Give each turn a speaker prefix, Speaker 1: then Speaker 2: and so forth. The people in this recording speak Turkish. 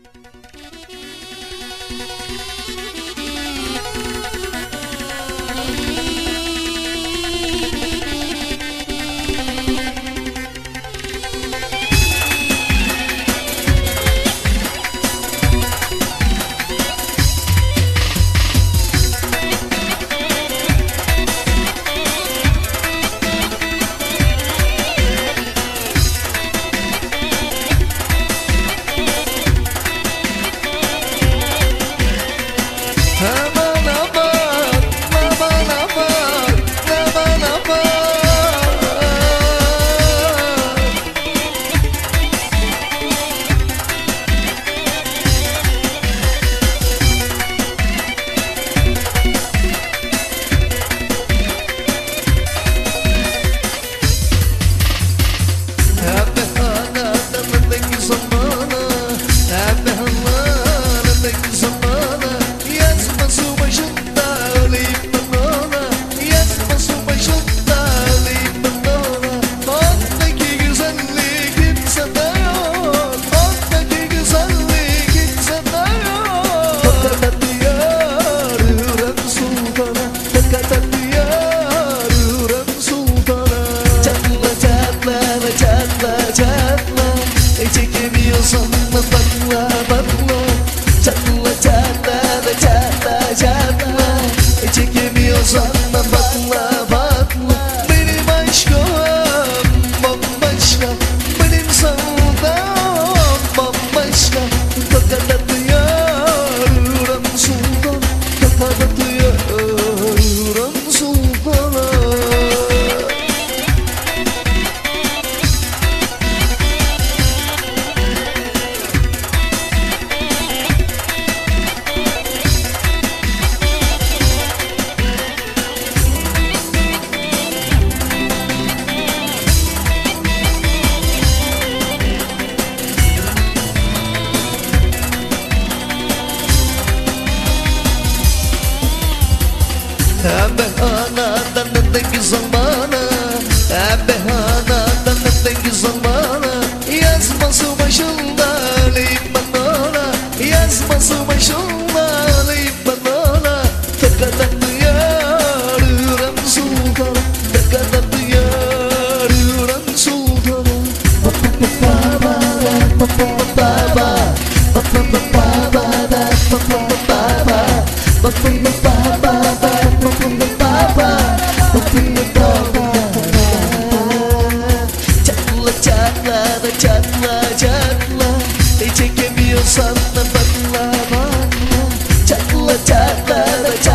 Speaker 1: Çekemiyorsan da bakma bakma. Çatla çatla çatla çatla. Çekemiyorsan da bakma bakma. Benim aşkım bambaşka, benim sevdam bambaşka. Fakat atıyorum sultan, fakat atıyorum sultana. Behana'dan ne güzel bana, behana'dan ne güzel bana. Yazması başında alayım ben ona, yazması başında alayım ben ona. Fakat atıyorum sultana, fakat atıyorum sultana. Baba, baba, baba, baba, çatla çatla, çekemiyorsan da bakla bakla. Çatla çatla çatla.